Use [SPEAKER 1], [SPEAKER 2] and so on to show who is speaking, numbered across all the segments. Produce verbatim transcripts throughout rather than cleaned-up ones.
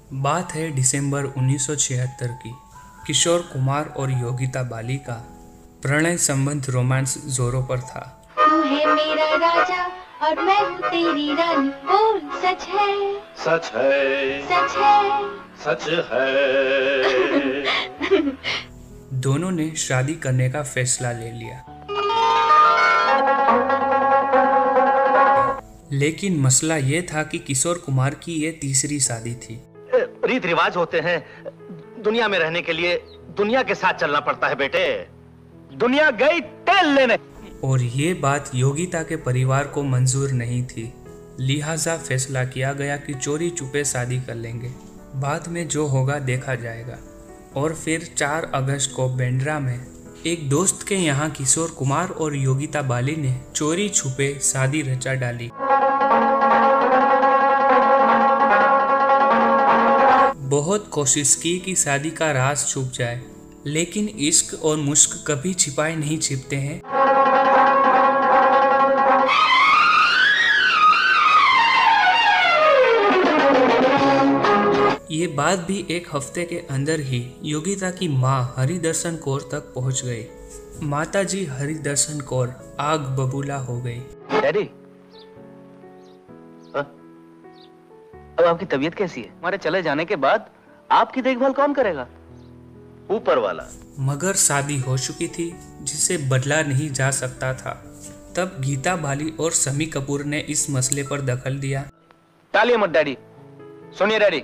[SPEAKER 1] बात है दिसंबर उन्नीस सौ छिहत्तर की। किशोर कुमार और योगिता बाली का प्रणय संबंध रोमांस जोरों पर था।
[SPEAKER 2] तू है मेरा राजा और मैं हूँ तेरी रानी, बोल सच है
[SPEAKER 3] सच है
[SPEAKER 2] सच है
[SPEAKER 3] सच है।
[SPEAKER 1] दोनों ने शादी करने का फैसला ले लिया, लेकिन मसला ये था कि किशोर कुमार की ये तीसरी शादी थी।
[SPEAKER 3] रीत रिवाज होते हैं, दुनिया में रहने के लिए दुनिया के साथ चलना पड़ता है बेटे। दुनिया गई तेल लेने।
[SPEAKER 1] और ये बात योगिता के परिवार को मंजूर नहीं थी, लिहाजा फैसला किया गया कि चोरी छुपे शादी कर लेंगे, बाद में जो होगा देखा जाएगा। और फिर चार अगस्त को बांद्रा में एक दोस्त के यहाँ किशोर कुमार और योगिता बाली ने चोरी छुपे शादी रचा डाली। बहुत कोशिश की कि शादी का राज छुप जाए, लेकिन इश्क और मुश्क कभी छिपाए नहीं छिपते हैं। ये बात भी एक हफ्ते के अंदर ही योगिता की माँ हरिदर्शन कौर तक पहुंच गई। माताजी हरिदर्शन कौर आग बबूला हो गई।
[SPEAKER 3] डैडी, अब आपकी तबीयत कैसी है? हमारे चले जाने के बाद आपकी देखभाल कौन करेगा? ऊपर वाला।
[SPEAKER 1] मगर शादी हो चुकी थी, जिसे बदला नहीं जा सकता था। तब गीता बाली और शम्मी कपूर ने इस मसले पर दखल दिया।
[SPEAKER 3] टालिए मत डैडी, सुनिए डैडी,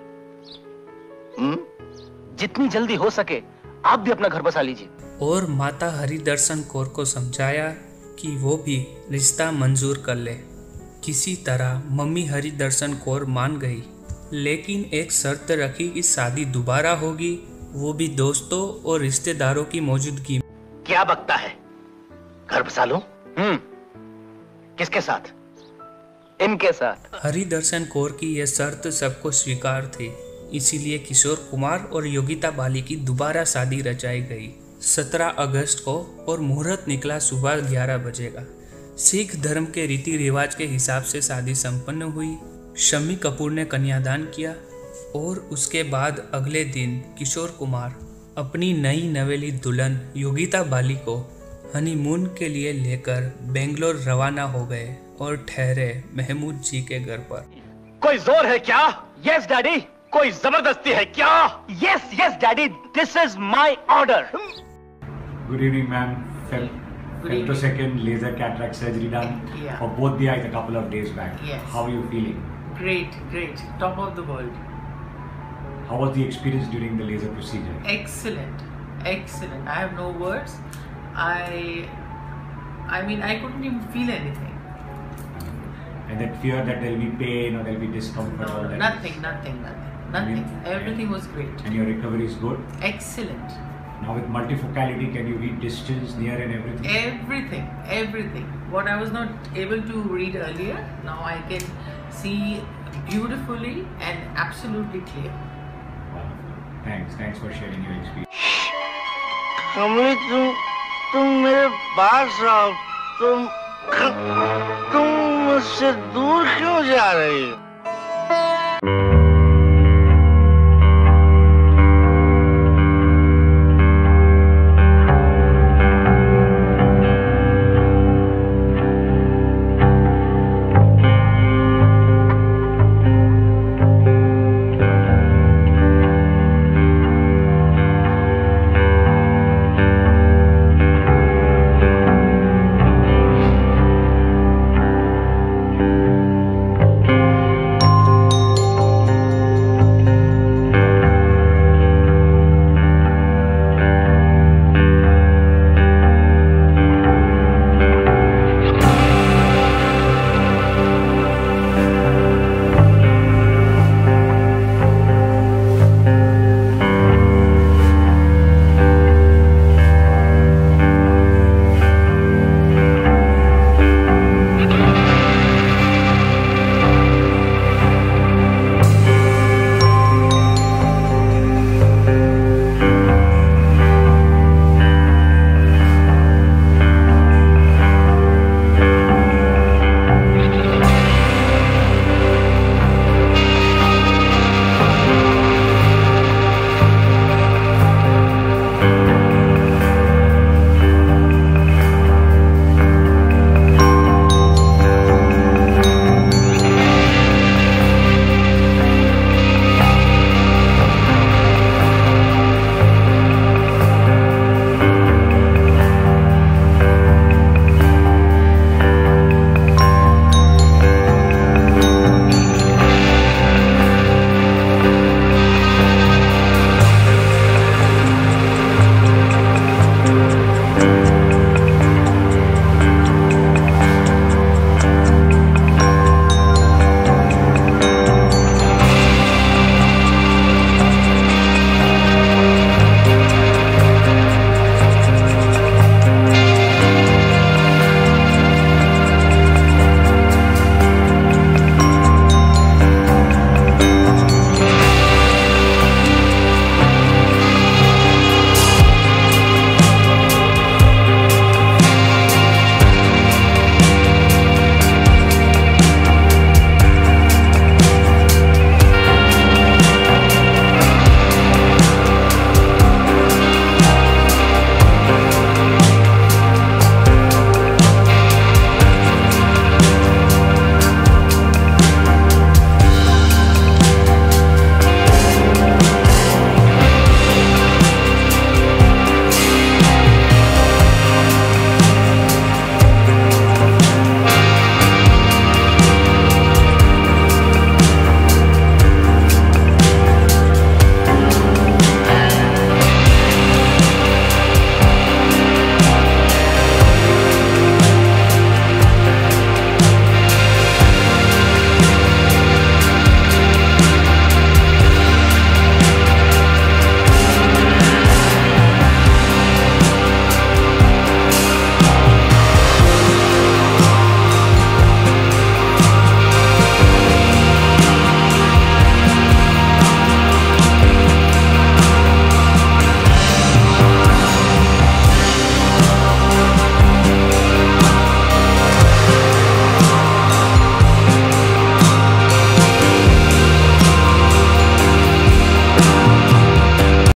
[SPEAKER 3] जितनी जल्दी हो सके आप भी अपना घर बसा लीजिए।
[SPEAKER 1] और माता हरिदर्शन कौर को समझाया कि वो भी रिश्ता मंजूर कर ले। किसी तरह मम्मी हरिदर्शन कौर मान गई, लेकिन एक शर्त रखी कि शादी दोबारा होगी, वो भी दोस्तों और रिश्तेदारों की मौजूदगी।
[SPEAKER 3] क्या बकता है? घर बसा लो। हम्म किसके साथ? इनके साथ।
[SPEAKER 1] हरिदर्शन कौर की यह शर्त सबको स्वीकार थी, इसीलिए किशोर कुमार और योगिता बाली की दोबारा शादी रचाई गई सत्रह अगस्त को, और मुहूर्त निकला सुबह ग्यारह बजे का। सिख धर्म के रीति रिवाज के हिसाब से शादी संपन्न हुई। शम्मी कपूर ने कन्यादान किया और उसके बाद अगले दिन किशोर कुमार अपनी नई नवेली दुल्हन योगिता बाली को हनीमून के लिए लेकर बेंगलोर रवाना हो गए और ठहरे महमूद जी के घर पर।
[SPEAKER 3] कोई जोर है क्या? Yes daddy. कोई जबरदस्ती है क्या? Yes yes daddy, this is my order.
[SPEAKER 4] Good evening, ma'am. Fel- Femtosecond laser cataract surgery done
[SPEAKER 5] Yeah.
[SPEAKER 4] for both the eyes a couple of days back.
[SPEAKER 5] Yes.
[SPEAKER 4] How are you feeling?
[SPEAKER 5] Great, great. Top of the world.
[SPEAKER 4] How was the experience during the laser procedure?
[SPEAKER 5] Excellent, excellent. I have no words. I, I mean, I couldn't even feel anything.
[SPEAKER 4] And that fear that there will be pain or there will be discomfort
[SPEAKER 5] No,
[SPEAKER 4] or that.
[SPEAKER 5] nothing, nothing, nothing, nothing.
[SPEAKER 4] And-
[SPEAKER 5] Everything was great.
[SPEAKER 4] And your recovery is good.
[SPEAKER 5] Excellent.
[SPEAKER 4] Now with multifocality, can you read distance, near, and everything?
[SPEAKER 5] Everything, everything. What I was not able to read earlier, now I can see beautifully and absolutely clear.
[SPEAKER 4] Wonderful. Thanks. Thanks for sharing your experience.
[SPEAKER 6] कमली, तुम तुम मेरे पास आओ। तुम तुम मुझसे दूर क्यों जा रही हो?